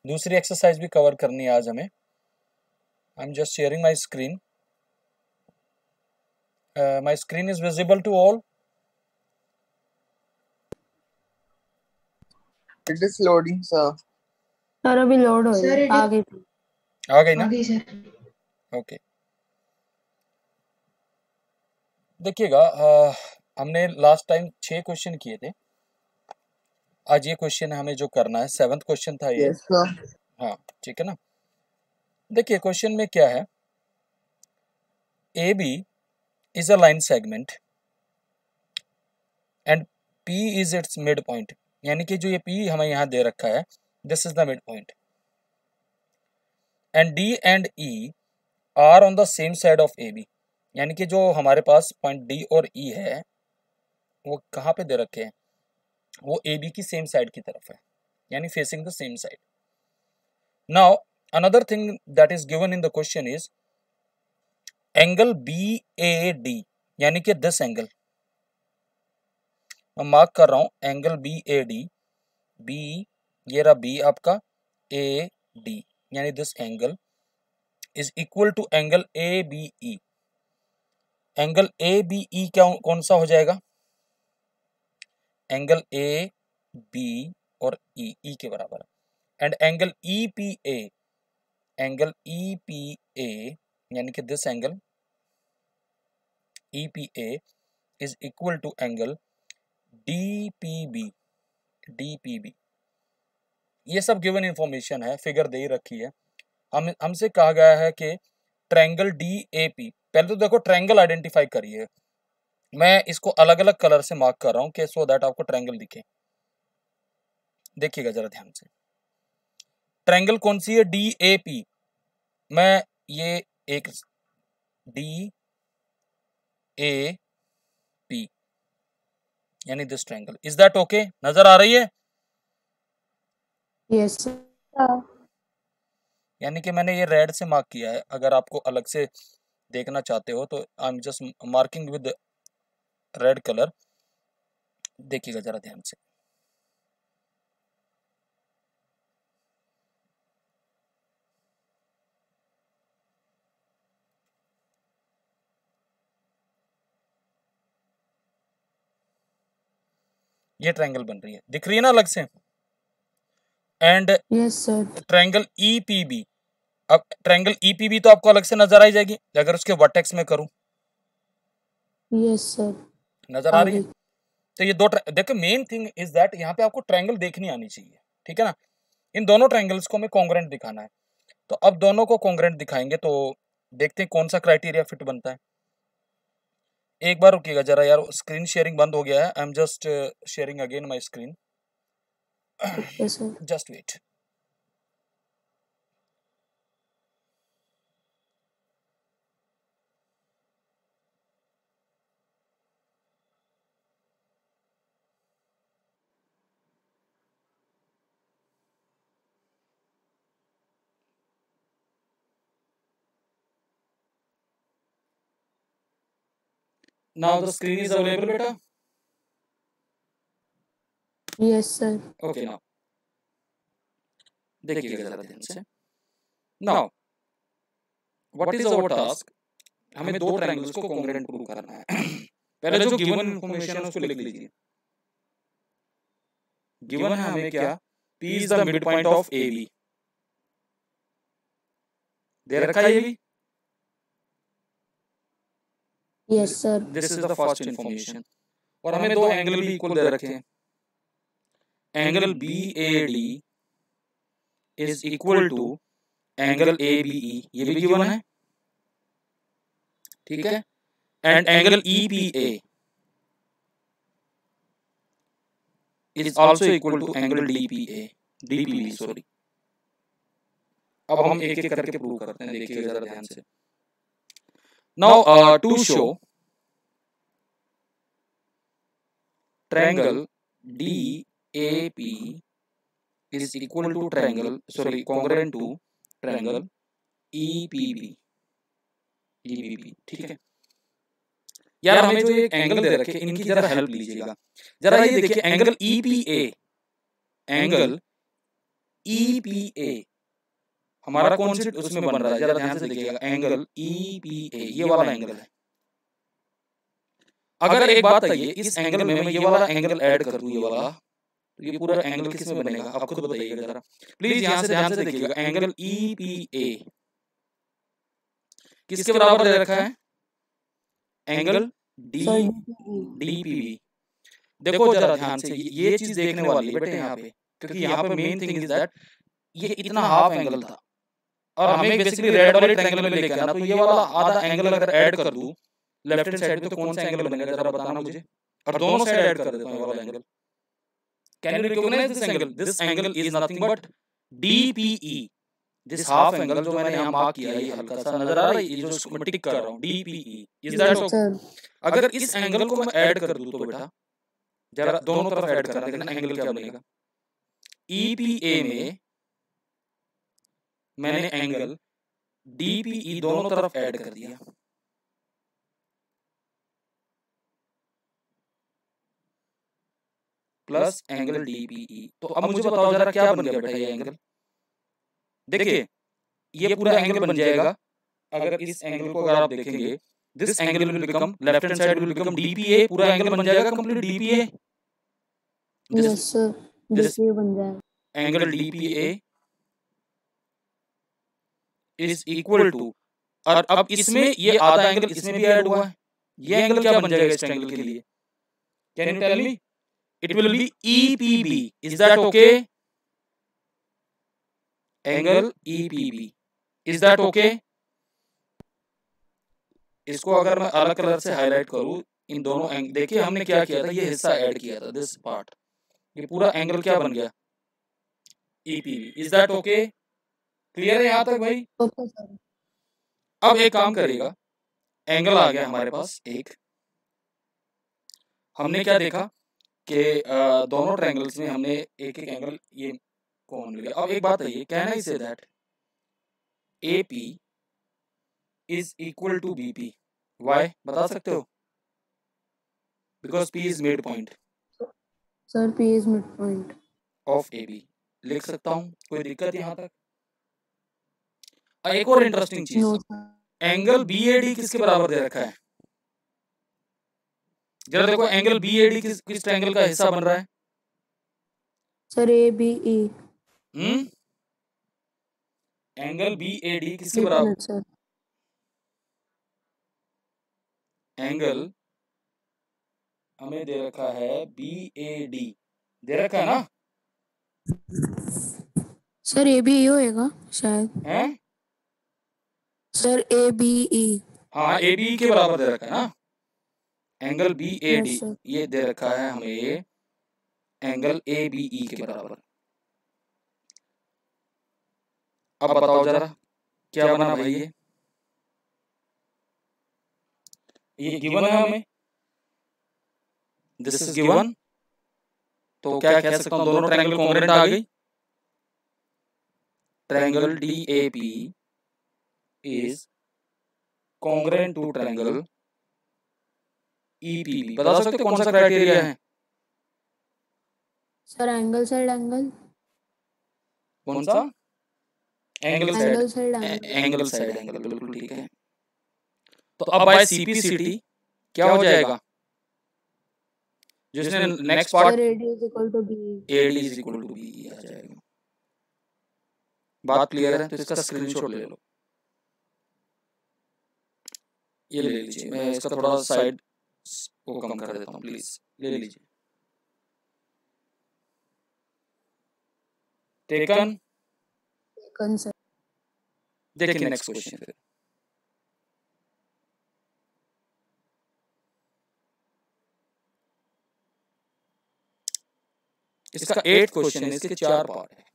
दूसरी एक्सरसाइज भी कवर करनी है आज हमें। I am just sharing my screen. My screen is visible to all. It is loading sir. Sir अभी लोड हो रही है, आ गई आ गई ना? सर। ओके, देखिएगा हमने लास्ट टाइम 6 क्वेश्चन किए थे। आज ये क्वेश्चन हमें जो करना है 7th क्वेश्चन था ये। Yes sir. हाँ ठीक है ना। देखिए क्वेश्चन में क्या है, A B is a line segment and P is its mid point, यानी कि जो ये पी हमें यहाँ दे रखा है, this is the mid point, and D and E are on the same side of A B, यानी कि जो हमारे पास पॉइंट डी और ई है वो कहाँ पे दे रखे हैं, वो ए बी की सेम साइड की तरफ है, यानी facing the same side. Now another thing that is given in the question is angle B A D, यानी कि दिस एंगल मैं मार्क कर रहा हूं, angle B A D, B ये रहा बी आपका, ए डी, यानी this angle is equal to angle A B E. Angle A B E क्या कौन सा हो जाएगा, एंगल ए बी और ई के बराबर है। And angle E P A, angle E P A यानी कि this angle E P A is equal to angle D P B, D P B. ये सब गिवन इंफॉर्मेशन है, फिगर दे रखी है। हमसे कहा गया है कि ट्रायंगल डी ए पी, पहले तो देखो ट्रायंगल आइडेंटिफाई करिए, मैं इसको अलग अलग कलर से मार्क कर रहा हूं कि सो दैट आपको ट्रायंगल दिखे। देखिएगा जरा ध्यान से, ट्रायंगल कौन सी है, डी ए पी। मैं ये एक डी ए पी यानी this triangle, is that okay, नजर आ रही है? Yes sir. यानी कि मैंने ये रेड से मार्क किया है, अगर आपको अलग से देखना चाहते हो तो I am just marking with red colour. देखिएगा जरा ध्यान से, ये ट्रायंगल बन रही है, दिख रही है ना अलग से। And yes sir. Triangle E P B, अब ट्रायंगल ई पी बी तो आपको अलग से नजर आ जाएगी अगर उसके वर्टेक्स में करूं। Yes sir. नजर आ रही है? तो ये दो देखो, मेन थिंग इज दैट यहाँ पे आपको ट्रायंगल देखनी आनी चाहिए, ठीक है ना। इन दोनों ट्रायंगल्स को हमें कॉन्ग्रुएंट दिखाना है, तो अब दोनों को कॉन्ग्रुएंट दिखाएंगे तो देखते हैं कौन सा क्राइटेरिया फिट बनता है। एक बार रुकिएगा जरा यार, स्क्रीन शेयरिंग बंद हो गया है, I am just sharing again my screen, just wait. Now the screen is available, beta? Yes, sir. Okay, now. देखिएगा जरा ध्यान से। Now, what is our task? हमें दो ट्रायंगल्स को कॉन्ग्रुएंट प्रूव करना है। पहले जो गिवन इंफॉर्मेशन है उसको लिख लीजिए। गिवन है हमें क्या? P is the midpoint of AB। दे रखा है ये भी? Yes, sir. This is the first information। और हमें दो एंगल भी इक्वल दे रखे हैं। Angle BAD is equal to angle ABE, ये भी गिवन है, ठीक है। And angle EPA is also equal to angle DPB sorry. अब हम एक एक करके प्रूव करते हैं, देखिए जरा ध्यान से। Now to show triangle DAP is equal to triangle, sorry, congruent to triangle EPB, ठीक है यार। हमें जो एक एंगल दे रखे इनकी जरा हेल्प लीजिएगा। जरा ये देखिए, एंगल EPA, एंगल EPA हमारा कौन से उसमें बन रहा है, जरा ध्यान से देखिएगा, एंगल EPA ये वाला एंगल है। अगर एक बात है, इस एंगल में मैं ये वाला एंगल ऐड कर दूं, ये वाला, तो ये पूरा एंगल किस में बनेगा, आप खुद बताइएगा जरा प्लीज, यहाँ से ध्यान से देखिएगा। एंगल EPA किसके बराबर दे रखा है, एंगल सर DPB। देखो जरा ध्यान से, ये चीज देखने वाली है बेटे यहाँ पे, क्योंकि यहाँ पे मेन थिंग इज दैट ये इतना हाफ एंगल था और हमें बेसिकली रेड वाले ट्रायंगल में लेके आना, तो ये वाला आधा एंगल अगर ऐड कर दूं लेफ्ट हैंड साइड पे, तो कौन सा एंगल बनेगा जरा बताना मुझे, और दोनों साइड ऐड कर देता हूं ये वाला angle. Can you recognise this angle? This angle is nothing but DPE। This half angle जो मैंने यहाँ मार्क किया है, ये हल्का सा नजर आ रहा है, ये जो इसको मैं टिक कर रहा हूँ, DPE। Is that so? Sir अगर इस एंगल को मैं ऐड कर दूं तो बेटा जरा दोनों तरफ ऐड करना, देखना एंगल क्या बनेगा। EPA में मैंने एंगल DPE दोनों तरफ ऐड कर दिया, प्लस एंगल DPE। तो अब मुझे बताओ जरा क्या बन गया बेटा ये एंगल। देखिए ये पूरा एंगल बन जाएगा, अगर इस एंगल को अगर आप देखेंगे, this angle will become, left hand side will become DPA, पूरा एंगल बन जाएगा complete DPA। Yes sir DPA बन जाएगा। Angle DPA is equal to, और अब इसमें ये आधा एंगल इसमें भी ऐड हुआ है, ये एंगल क्या बन जाएगा इस ट्रायंगल के लिए, can you tell me? It will be EPB। Is that okay? Angle EPB, is that okay? इसको अगर मैं अलग कलर से हाईलाइट करूं, इन दोनों एंगल, देखिए हमने क्या किया था, ये हिस्सा ऐड किया था, दिस पार्ट, ये पूरा एंगल क्या बन गया, EPB। Is that okay? Clear है यहाँ तक भाई? Okay sir. अब एक काम करेगा, एंगल आ गया हमारे पास एक, हमने क्या देखा कि दोनों ट्रायंगल्स में हमने एक एक एंगल ये कॉमन मिल गया। अब एक बात है, ये can I say that AP is equal to BP? Why बता सकते हो? Because P is mid point sir P is midpoint of AB। लिख सकता हूँ, कोई दिक्कत यहाँ तक? एक और इंटरेस्टिंग चीज, नो सर। एंगल BAD किसके बराबर दे रखा है, जरा देखो एंगल BAD किस ट्रायंगल का हिस्सा बन रहा है? सर ABE एंगल BAD किसके बराबर? सर एंगल हमें दे रखा है BAD, दे रखा है ना सर ABE होएगा शायद, है? Sir ABE। हाँ ABE के बराबर दे रखा है ना, एंगल BAD यस सर। ये दे रखा है हमें एंगल ABE के बराबर। अब बताओ जरा क्या बना भाई, ये गिवन है हमें, दिस इज गिवन, तो क्या कह सकता हूं, दोनों ट्रायंगल कॉन्ग्रुएंट आ गई। Triangle DAP is congruent to triangle EPB। बता सकते हो कौन सा क्राइटेरिया है? सर एंगल साइड एंगल, कौन सा? Angle angle side side angle. Angle side angle, बिल्कुल ठीक है। तो अब बाय CPCT क्या हो जाएगा, जिसने next part sir AD is equal to BE। AD is equal to BE आ जाएगा। बात क्लियर है? तो इसका स्क्रीनशॉट ले लो, ये ले लीजिए, मैं इसका थोड़ा साइड को कम कर देता हूँ, प्लीज ले लीजिए। टेकन? Taken sir. देखिए नेक्स्ट क्वेश्चन फिर, इसका 8th क्वेश्चन है, इसके 4 पार्ट है।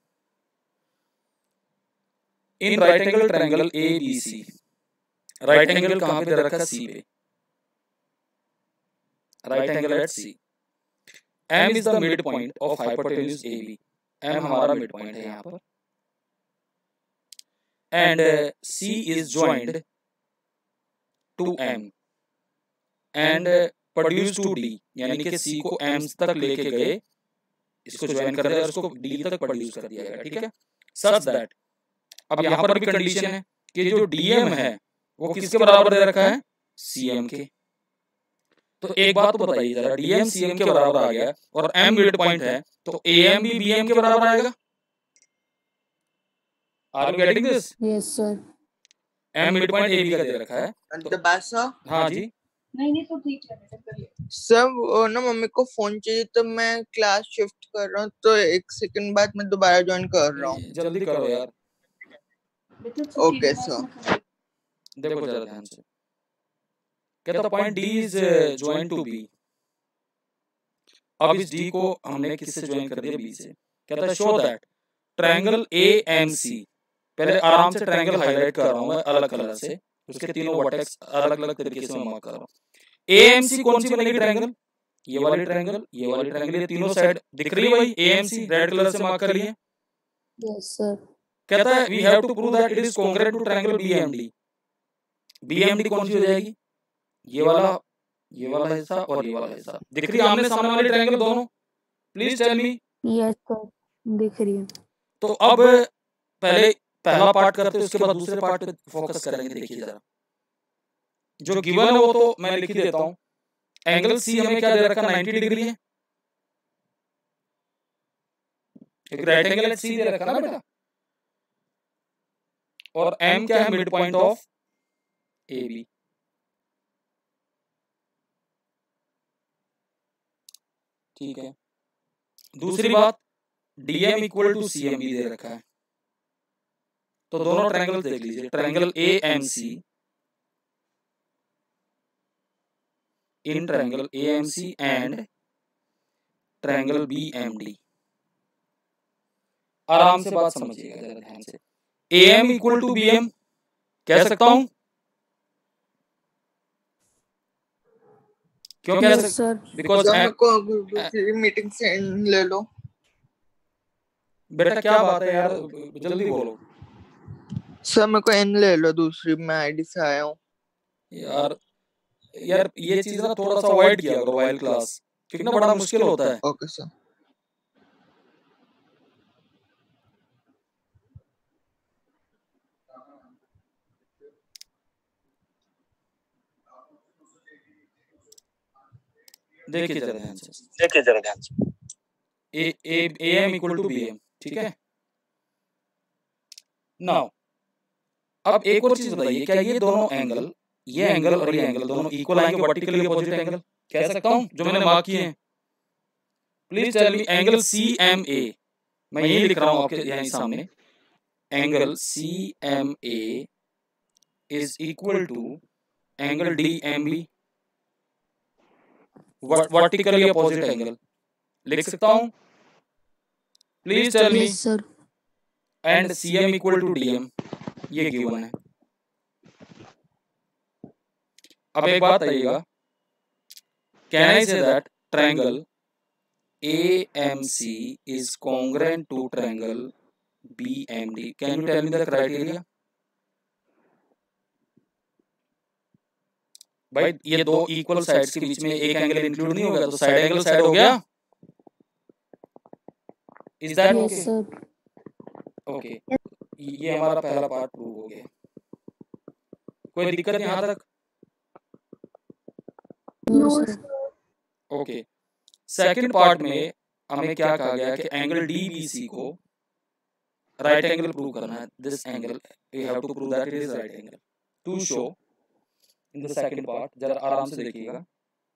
In right angle triangle ABC, right angle कहां पे दे रखा है? C पे, right angle at C। M is the mid point of hypotenuse AB, M हमारा मिड पॉइंट है यहाँ पर, and C is joined to M and produce to D, यानी कि C को M तक लेके गए इसको ज्वाइन कर दिया और इसको डी तक प्रोड्यूस कर दिया गया, ठीक है, सच दैट। अब यहाँ पर भी कंडीशन है कि जो डीएम है वो किसके बराबर दे रखा है, सीएम के। तो एक बात तो बताइए जरा, डीएम सीएम के बराबर आ गया और एम मिड पॉइंट है, तो एएम भी बीएम के बराबर आएगा। Are you getting this? Yes, sir. M mid point A B का दे रखा है। And the back, sir? हाँ जी, नहीं तो ठीक है, बेटा करिए। सर वो ना मम्मी को फोन चाहिए तो मैं क्लास शिफ्ट कर रहा हूँ, तो 1 सेकंड बाद मैं दोबारा ज्वाइन कर रहा हूँ। जल्दी करो यार। Okay sir. देखो जरा ध्यान से, कहता point D is join to B. अब इस डी को हमने किससे ज्वाइन कर दिया, बी से। कहता है शो दैट ट्रायंगल एएमसी, पहले आराम से ट्रायंगल हाईलाइट कर रहा हूं मैं अलग कलर से, उसके तीनों वर्टेक्स अलग अलग तरीके से मैं मार्क कर रहा हूं। एएमसी कौन सी बनेगी ट्रायंगल, ये वाली ट्रायंगल, ये वाली ट्रायंगल, ये तीनों साइड दिख रही है भाई, एएमसी रेड कलर से मार्क कर लिए। Yes, sir. कहता है we have to prove that it is congruent to triangle BMD. BMD कौन सी हो जाएगी, ये वाला हिस्सा और ये वाला हिस्सा, दिख रही है आमने सामने वाली ट्रायंगल दोनों, please tell me. Yes, sir. दिख रही है। तो अब पहले पहला पार्ट करते हैं, उसके बाद दूसरे पार्ट पे फोकस करेंगे। देखिए जरा, जो गिवन है वो तो मैं लिख ही देता हूं। एंगल सी हमें क्या दे रखा, 90 डिग्री है, एक राइट एंगल सी दे रखा ना बेटा, और एम क्या है, mid point of A B. ठीक है, दूसरी बात, डीएम इक्वल टू सीएम भी दे रखा है, तो दोनों ट्रायंगल देख लीजिए, triangle AMC in triangle AMC and triangle BMD. आराम से बात समझिएगा जरा ध्यान से। एएम इक्वल टू बीएम कह सकता हूं, क्यों कह Yes, सकता, sir. बिकॉज सर मेरे को दूसरी मीटिंग से इन ले लो। बेटा क्या बात है यार, जल्दी बोलो सर मेरे को इन ले लो दूसरी, मैं आईडी से आया हूँ। यार। यार ये चीज ना थोड़ा सा अवॉइड किया करो वाइल्ड क्लास, क्योंकि ना बड़ा मुश्किल होता है। Okay sir. देखिए जरा ध्यान से, एएम इक्वल टू बीएम, ठीक है। नाउ अब एक और चीज बताइए, क्या ये दोनों एंगल, ये एंगल और ये एंगल दोनों इक्वल आएंगे, वर्टिकली अपोजिट एंगल कह सकता हूं जो मैंने मार्क किए हैं। Please tell me angle CMA, मैं यही लिख रहा हूं आपके यहां सामने, angle CMA is equal to angle DMB, vertically opposite angle लिख सकता हूं, please tell me. Yes, sir. And CM equal to DM, ये गिवन है। अब एक बात आइएगा, can I say that triangle AMC is congruent to triangle BMD? Can you tell me the criteria? भाई ये दो इक्वल साइड्स के बीच में एक एंगल इंक्लूड नहीं हो गया, तो साइड एंगल साइड हो गया। Is that Yes, okay? sir. Okay, ये हमारा पहला पार्ट प्रूव हो गया। कोई दिक्कत नहीं यहाँ तक? No, sir. Okay, second part में हमें क्या कहा गया कि एंगल DBC को राइट एंगल प्रूव करना है। This angle we have to prove that it is right angle. To show in the second part, जरा आराम से देखिएगा,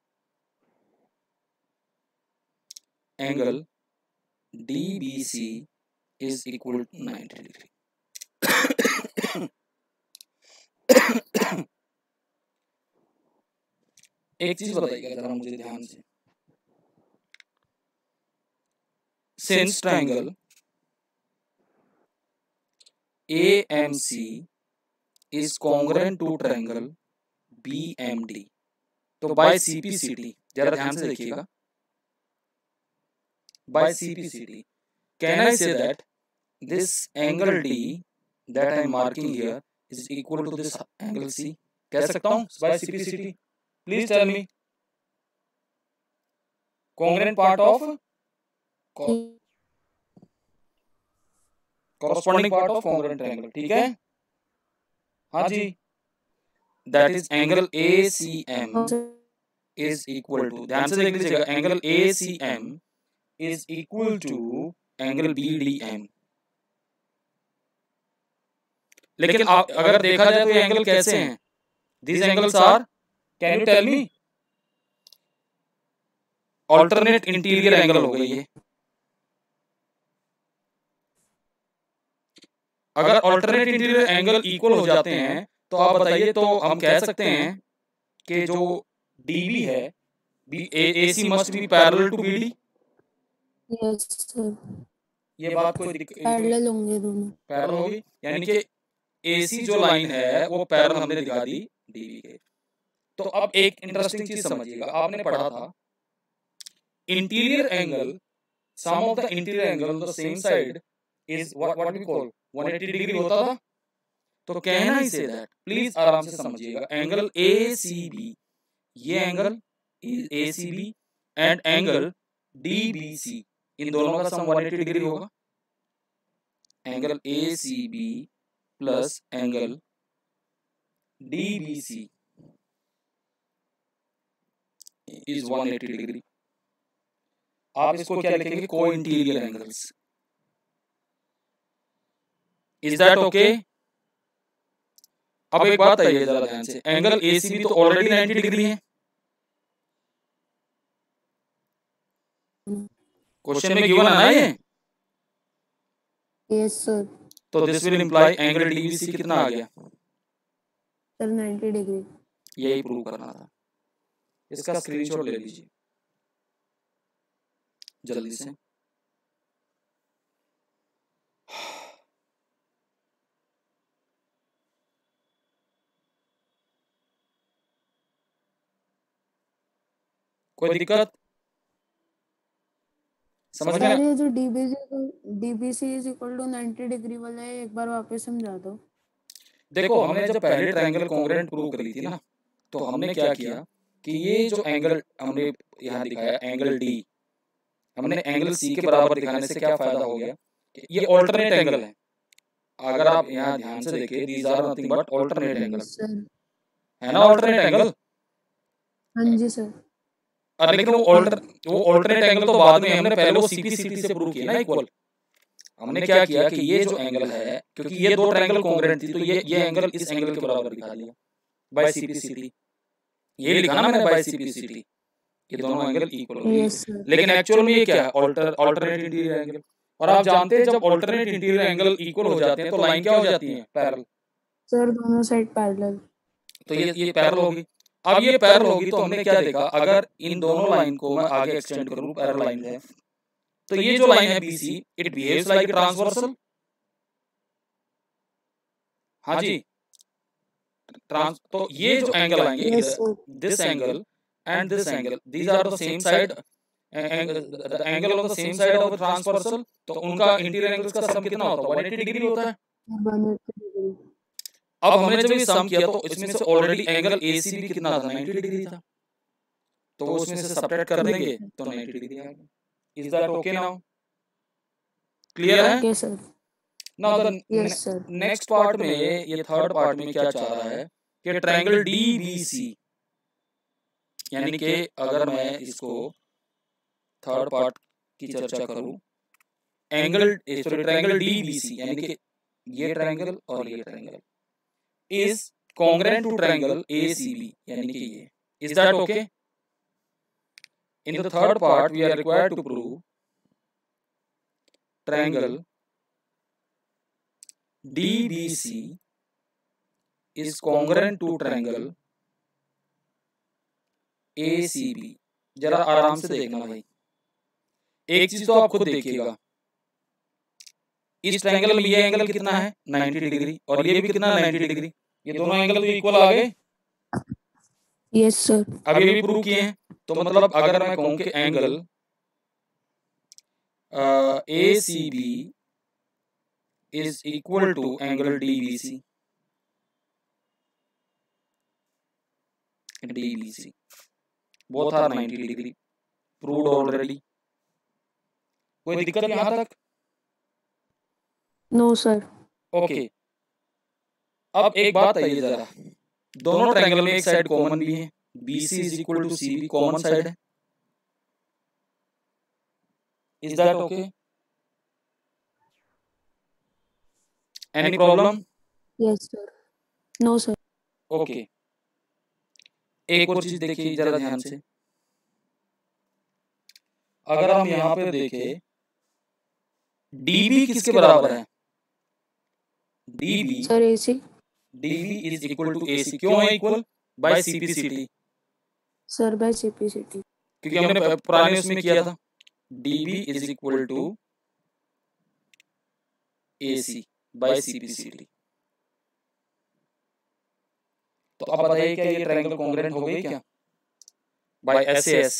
angle DBC is equal to 90 degree। एक चीज बताइएगा जरा मुझे ध्यान से, since triangle AMC is congruent to triangle BMD, तो बाय CPCT, जरा ध्यान से देखिएगा, by CPCT can I say that this angle D that I am marking here is equal to this angle C? कह सकता हूँ by CPCT? Please tell me. Congruent part of corresponding part of congruent triangle, ठीक है? हाँ जी, that is angle ACM is equal to, ध्यान से देख लीजिएगा, angle ACM is equal to angle BDM. लेकिन अगर देखा जाए तो ये एंगल कैसे हैं? These angles are, can you tell me? Alternate interior angle हो गई ये. अगर alternate interior angle equal हो जाते हैं तो आप बताइए, तो हम कह सकते हैं कि जो DB है, AC must be parallel to BD. Yes sir, ये बात कोई पैरेलल होंगे दोनों। पैरेलल होगी, यानी कि AC जो लाइन है वो पैरेलल हमने दिखा दी DB के। तो अब एक इंटरेस्टिंग चीज समझिएगा, आपने पढ़ा था interior angle, sum of the interior angle on the same side is what we call 180 degree होता था। तो कहना ही से दैट, प्लीज आराम से समझिएगा, एंगल ACB, ये angle ACB and angle DBC, इन दोनों का सम 180 डिग्री होगा। Angle ACB plus angle DBC is 180 degree. आप इसको क्या लिखेंगे? को interior angles. Is that okay? अब एक बात आइए जरा ध्यान से, एंगल ACB तो ऑलरेडी 90 डिग्री है। क्वेश्चन में गिवन है ना ये? Yes sir. तो this will imply angle DBC कितना आ गया सर? 90 डिग्री। यही प्रूव करना था। इसका स्क्रीनशॉट ले लीजिए जल्दी से। कोई दिक्कत समझ में? सर ये जो DBC is equal to 90 degree वाला है, एक बार वापस समझा दो। देखो, हमने जब पहले ट्रायंगल कॉन्ग्रुएंट प्रूव करी थी ना, तो हमने क्या किया कि ये जो एंगल हमने यहाँ दिखाया एंगल D, हमने एंगल C के बराबर दिखाने से क्या फायदा हो गया? ये ऑल्टरनेट एंगल है। अगर आप यहाँ ध्यान से देखिए, these are nothing but alternate angle, है ना? Alternate angle. हाँ जी सर। और लेकिन वो ऑल्टरनेट एंगल तो बाद में, हमने पहले वो CP/CT से प्रूव किया ना इक्वल। हमने क्या किया कि ये जो एंगल है, क्योंकि ये दो ट्रायंगल कॉन्ग्रुएंट थी, तो ये एंगल इस एंगल के बराबर दिखा दिया बाय CP/CT। ये लिखा ना मैंने बाय CP/CT, ये दोनों एंगल इक्वल हो गए। लेकिन एक्चुअल में ये क्या है? Alternate interior angle. और आप जानते हैं जब ऑल्टरनेट इंटीरियर एंगल इक्वल हो जाते हैं तो लाइन क्या हो जाती है? पैरेलल। सर दोनों साइड पैरेलल। तो ये पैरेलल होगी। अब ये पैरेलल होगी तो हमने क्या देखा, अगर इन दोनों लाइन को मैं आगे एक्सटेंड करूं, पैरेलल लाइन है, तो ये जो लाइन है BC, it behaves like transversal. हाँ जी, तो ये जो एंगल आएंगे, this angle and this angle, these are the same side, the angle on the same side of the transversal, तो उनका इंटीरियर एंगल्स का सम कितना होता है? 180 डिग्री होता है। 180 डिग्री। अब हमने जब ये सम किया तो इसमें से ऑलरेडी एंगल ACB कितना था? 90 डिग्री था। तो उसमें से सब्ट्रैक्ट कर देंगे तो 90 डिग्री आएगा। Is that okay now? Clear है? Okay sir. Now the next part में, ये थर्ड पार्ट में क्या चाह रहा है कि ट्रायंगल DBC, यानी कि अगर मैं इसको थर्ड पार्ट की चर्चा करूं, ट्रायंगल DBC, यानी कि ये ट्रायंगल और ये triangle is congruent to triangle ACB, यानी कि ये। Is that okay? In the third part we are required to prove triangle DBC is congruent to triangle ACB। जरा आराम से देखना भाई, एक चीज तो आप खुद देखिएगा, इस ट्रायंगल में ये एंगल कितना है? 90 डिग्री, और ये भी कितना? 90 डिग्री। ये दोनों एंगल तो इक्वल आ गए। Yes sir. अब ये भी प्रूव किए हैं। तो मतलब अगर मैं कहूं कि angle ACB is equal to angle DBC, both are 90 degree, proved already, कोई दिक्कत यहाँ तक? No sir. ओके, अब एक बात आइए जरा, दोनों ट्रायंगल में एक साइड कॉमन भी है, BC is equal to CB common side है, is that okay? Any problem? Yes sir. No sir. Okay, एक और चीज देखिए जरा ध्यान से, अगर हम यहाँ पे देखें DB किसके बराबर है? DB sir AC। DB is equal to AC, क्यों है equal? By CPCT, sir by CPCT। क्योंकि हमने पुराने उसमें किया था, DB is equal to AC by CPCT। तो अब बताइए क्या ये ट्रायंगल कॉन्ग्रुएंट हो गई क्या? By SAS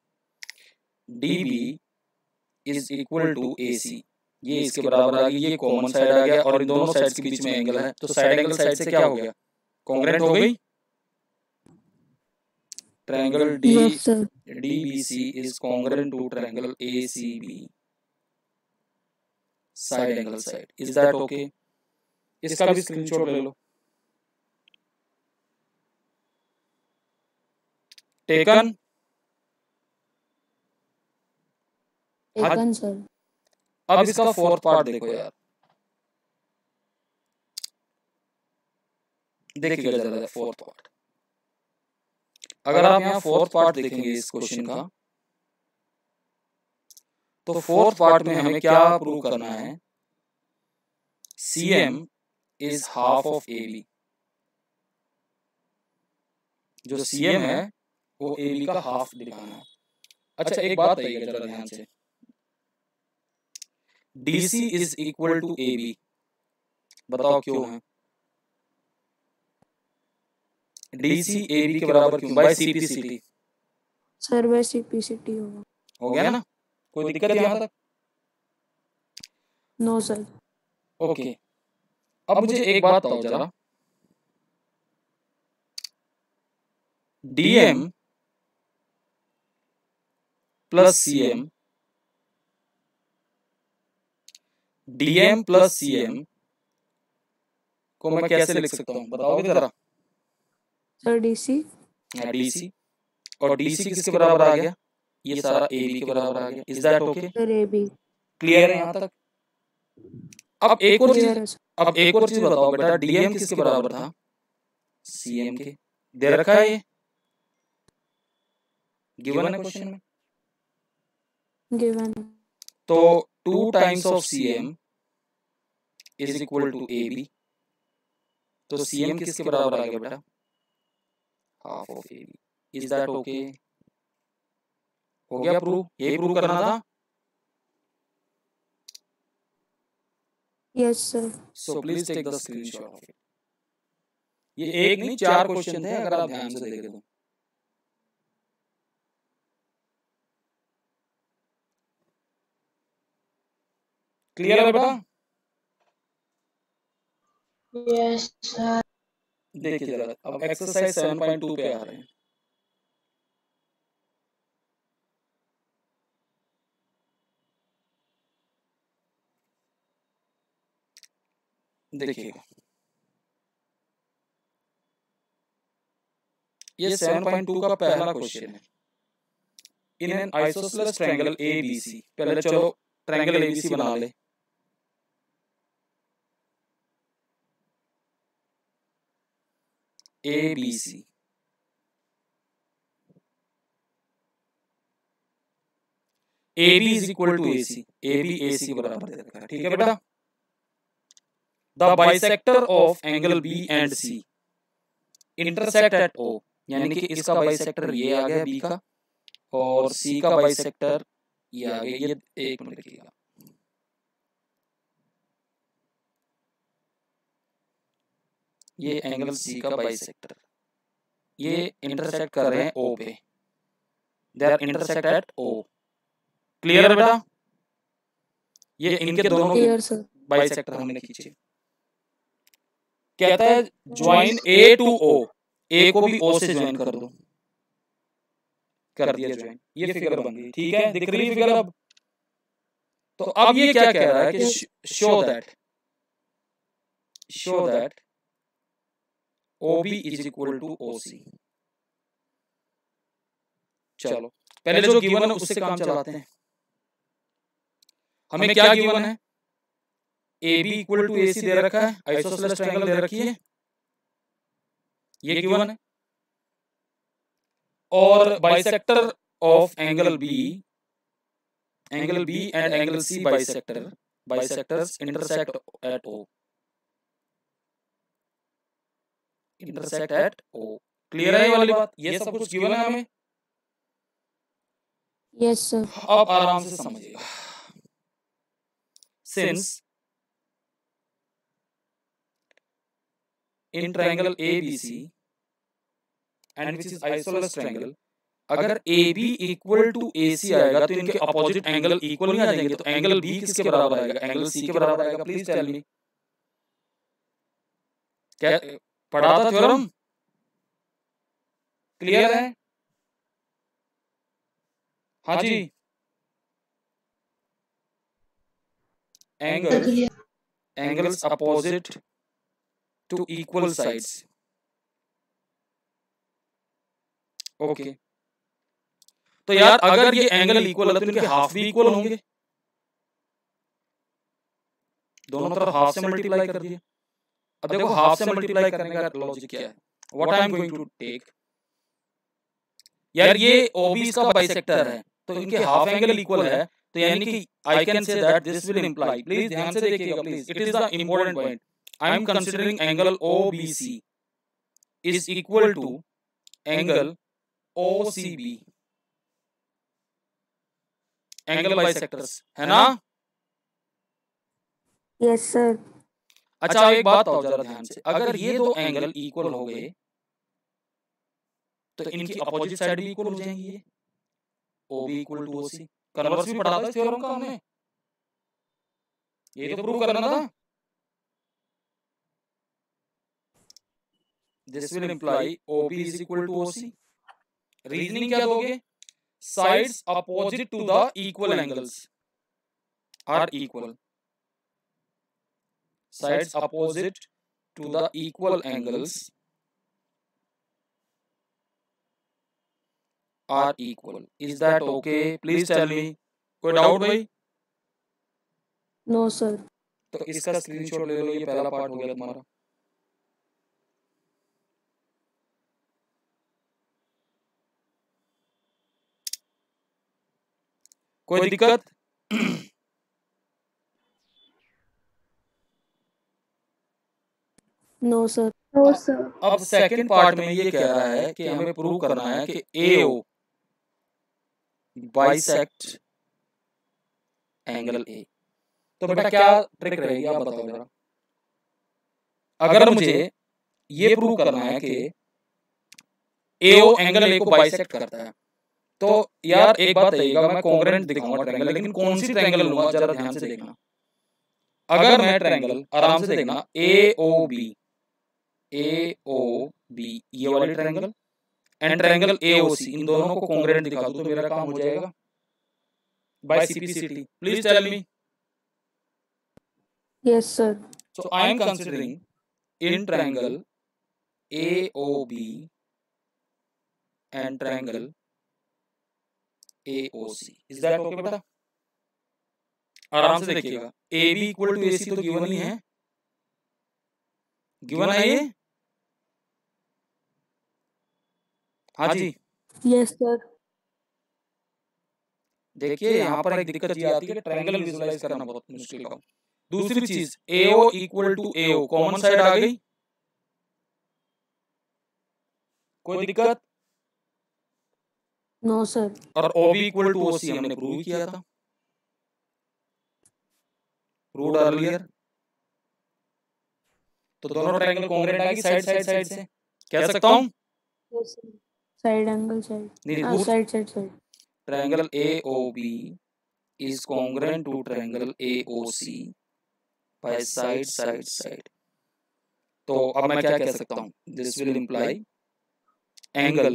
DB is equal to AC, ये इसके बराबर आ गई, ये कॉमन साइड आ गया और इन दोनों साइड्स के बीच में एंगल है, तो साइड एंगल साइड से क्या हो गया? कॉन्ग्रुएंट हो गई। Triangle yes sir. DBC is congruent to triangle ACB side angle side, is that okay? इसका भी स्क्रीनशॉट ले लो। टेकन? Taken sir. अब इसका फोर्थ पार्ट देखो यार, देखिएगा जरा फोर्थ पार्ट। अगर आप यहाँ फोर्थ पार्ट देखेंगे इस क्वेश्चन का, तो फोर्थ पार्ट में हमें क्या प्रूव करना है? CM is half of AB, जो CM है वो AB का हाफ दिखाना है। अच्छा एक बात आइएगा जरा ध्यान से, DC is equal to AB, बताओ क्यों है? DC AB के बराबर क्यों? By CPCT। Sir by CPCT होगा। हो गया ना, कोई दिक्कत यहाँ तक? No sir. ओके, अब मुझे एक बात बताओ जरा, DM plus CM, DM plus CM को मैं कैसे लिख सकता हूँ, बताओगे जरा? Sir DC। DC, और DC किसके बराबर आ गया? ये सारा AB के बराबर आ गया, is that okay? Sir AB। Clear है यहाँ तक? अब एक और क्लियर चीज, है सर। अब एक और चीज बताओ बेटा, DM किसके बराबर था? CM के, दे रखा है ये, गिवन है क्वेश्चन में। गिवन। तो 2 times of CM is equal to AB, तो CM किसके बराबर आ गया बेटा? Half of AB, is that okay? हो गया प्रूव? यही प्रूव करना था। Yes sir. So please take the screenshot of it. ये एक नहीं 4 क्वेश्चन थे, अगर आप ध्यान से देखें तो। क्लियर है बेटा? Yes sir. देखिए जरा, अब एक्सरसाइज 7.2 पे आ रहे हैं। देखिएगा, ये 7.2 का पहला क्वेश्चन है। In an isosceles triangle ABC, पहले चलो ट्रायंगल ABC बना ले। ABC, AB is equal to AC, AB AC के बराबर दे रखा है, ठीक है बेटा? The bisector of angle B and C intersect at O, यानी कि इसका बाइसेक्टर ये आ गया B का, और C का बाइसेक्टर ये आ गया। ये एक मिनट देखिएगा, ये एंगल C का बाइसेक्टर, ये इंटरसेक्ट कर रहे हैं O पे, they are intersect at O। Clear है बेटा? ये इनके दोनों क्लियर सर। बाइसेक्टर हमने खींचे। कहता है join A to O, A को भी O से ज्वाइन कर दो, कर दिया ज्वाइन, ये फिगर बन गई, ठीक है? दिख रही है फिगर अब? तो अब ये क्या कह रहा है कि show that OB is equal to OC। चलो पहले जो गिवन है उससे काम चलाते हैं। हमें क्या गिवन है? AB इक्वल टू AC दे रखा है, आइसोसेलेस ट्रायंगल दे रखी है, ये गिवन है, और bisector of angle B and angle C bisectors intersect at O, intersect at O। Clear है ये वाली बात? ये सब कुछ गिवन है हमें। Yes sir. अब आराम से समझिएगा। Since in triangle ABC and which is isosceles triangle, अगर AB इक्वल टू AC आएगा तो इनके अपोजिट एंगल इक्वल नहीं आ जाएंगे, तो एंगल B किसके बराबर आएगा? एंगल C के बराबर आएगा। प्लीज टेल मी, क्या पढ़ा था थ्योरम? क्लियर है? हाँ जी। Angles opposite to equal sides. Okay, तो यार अगर ये एंगल इक्वल है तो इनके हाफ भी इक्वल होंगे। दोनों तरफ हाफ से मल्टीप्लाई कर दिए। अब देखो हाफ से मल्टीप्लाई करने का लॉजिक क्या है? What I am going to take, यार ये OB इसका बाइसेक्टर है तो इनके हाफ एंगल इक्वल है, तो यानी कि I can say that this will imply, please ध्यान से देखिएगा please, it is the important point. I am considering angle OBC is equal to angle OCB, angle bisectors, है ना? Yes sir. अच्छा एक बात आओ जरा ध्यान से, अगर ये दो एंगल इक्वल हो गए तो इनकी अपोजिट साइड भी इक्वल हो जाएंगी। ये OB equal to OC, converse भी पढ़ा था इस थ्योरम का हमने, ये तो प्रूव करना था। This will imply OB is equal to OC। Reasoning क्या दोगे? Sides opposite to the equal angles are equal, sides opposite to the equal angles are equal. Is that okay? Please tell me. कोई doubt भाई? No sir. तो इसका screenshot ले लो, ये पहला part हो गया तुम्हारा। कोई दिक्कत? No sir. No sir. अब सेकंड पार्ट में ये कह रहा है कि हमें प्रूव करना है कि AO बाइसेक्ट एंगल A। तो बेटा क्या ट्रिक रहेगी आप बताओ जरा। अगर मुझे ये प्रूव करना है कि AO एंगल A को बाइसेक्ट करता है, तो यार एक बात रहेगा, मैं कॉन्ग्रुएंट दिखाऊंगा ट्रायंगल, लेकिन कौन सी ट्रायंगल लूंगा जरा ध्यान से देखना। अगर मैं ट्रायंगल, आराम से देखना, AOB ये वाली ट्रायंगल एंड ट्रायंगल AOC, इन दोनों को कॉन्ग्रुएंट दिखा दूं तो मेरा काम हो जाएगा by CPCT। Please tell me. Yes sir. So I am considering in triangle AOB and triangle AOC। Is that okay बेटा? आराम से देखिएगा, AB इक्वल टू AC तो गिवन ही है, गिवन है ये। हाँ जी। Yes sir. देखिए यहाँ पर एक दिक्कत ये आती है कि ट्रायंगल विजुलाइज करना बहुत मुश्किल का। दूसरी चीज, AO equal to AO common side आ गई, कोई दिक्कत? No sir. और OB इक्वल टू OC हमने प्रूव किया था, प्रूव्ड अर्लियर। तो दोनों ट्रायंगल कॉन्ग्रुएंट आएगी साइड से, कह सकता हूं? Yes sir. Side angle side, नहीं, side. Triangle AOB is congruent to triangle AOC by side। तो अब मैं क्या कह सकता हूं? This will imply angle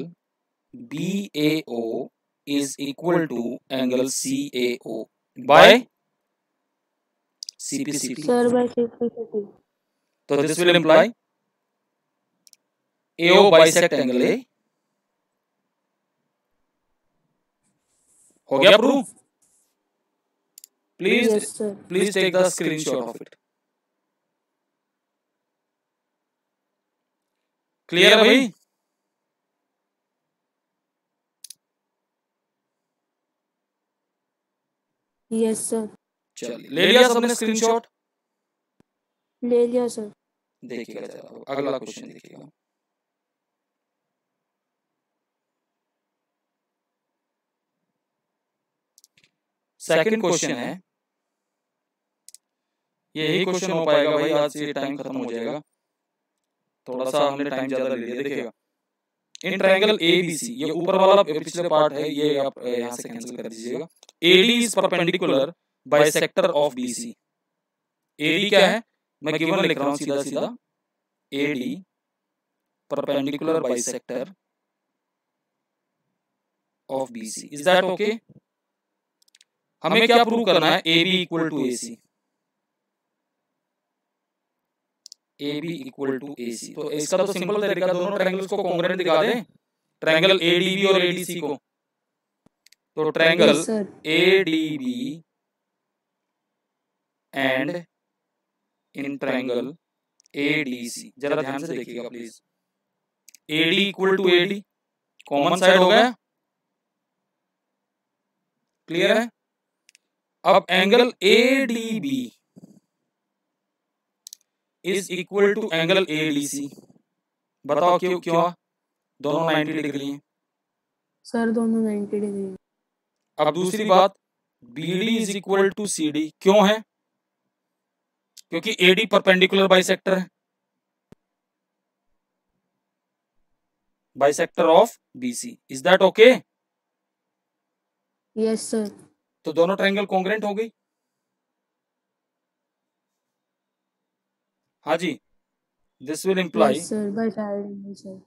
BAO is equal to angle CAO by CPCT. Sir, by CPCT. तो this will imply AO bisect angle A. हो गया प्रूव? Yes, sir. Please take the screenshot of it. Clear है भाई? Yes, sir. चलिए, ले लिया सबने स्क्रीनशॉट? ले लिया सर. देखिएगा जरा, अगला क्वेश्चन देखिएगा. सेकंड क्वेश्चन है, यही क्वेश्चन हो पाएगा भाई, आज से टाइम खत्म हो जाएगा, थोड़ा सा हमने टाइम ज्यादा ले लिया. देखिएगा, इन ट्रायंगल ABC, ये ऊपर वाला पिछले पार्ट है, ये आप यहां से कैंसिल कर दीजिएगा. AD is perpendicular bisector of BC. AD क्या है, मैं गिवन लिख रहा हूं सीधा सीधा. AD perpendicular bisector of BC. Is that okay? हमें क्या प्रूव करना है? AB equal to AC. AB equal to AC. तो इसका तो सिंपल तरीका, दोनों ट्रायंगल्स को कॉन्ग्रुएंट दिखा दें, ट्रायंगल ADB और ADC को. तो triangle Yes, sir. ADB and in triangle ADC, जरा ध्यान से देखिएगा please. AD equal to AD, common side हो गया, क्लियर है? अब angle ADB is equal to angle ADC. बताओ क्यों? क्यों? दोनों 90 डिग्री हैं. सर दोनों 90 डिग्री. अब दूसरी बात, BD is equal to CD. क्यों है? क्योंकि AD परपेंडिकुलर बाइसेक्टर है, bisector of BC. Is that okay? Yes, sir. तो दोनों ट्रायंगल कॉन्ग्रुएंट हो गई. हाँ जी, this will imply Yes, sir. By side angle, sir.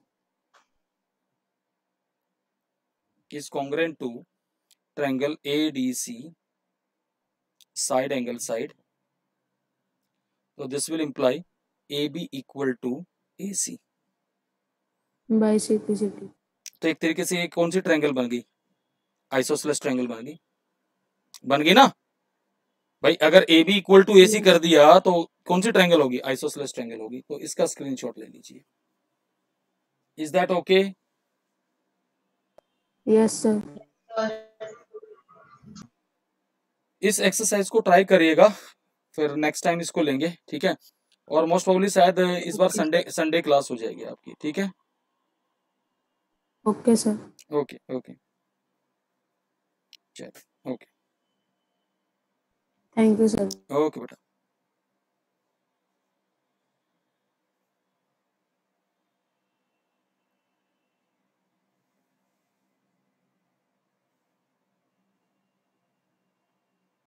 is congruent to triangle ADC side angle side. So this will imply AB equal to AC. By CPCT. तो एक तरीके से कौन सी ट्रायंगल बन गई? आइसोसेलेस ट्रायंगल बन गई. बन गई ना भाई? अगर AB इक्वल टू AC कर दिया तो कौन सी ट्रायंगल होगी? आइसोसेलेस ट्रायंगल होगी. तो इसका स्क्रीनशॉट ले लीजिए. Is that okay? Yes, sir. इस एक्सरसाइज को ट्राई करिएगा, फिर नेक्स्ट टाइम इसको लेंगे, ठीक है? और मोस्ट प्रोबेबली शायद इस बार संडे क्लास हो जाएगी आपकी, ठीक है? Okay, sir. ओके ओके, चलो okay Thank you, sir. Okay बेटा.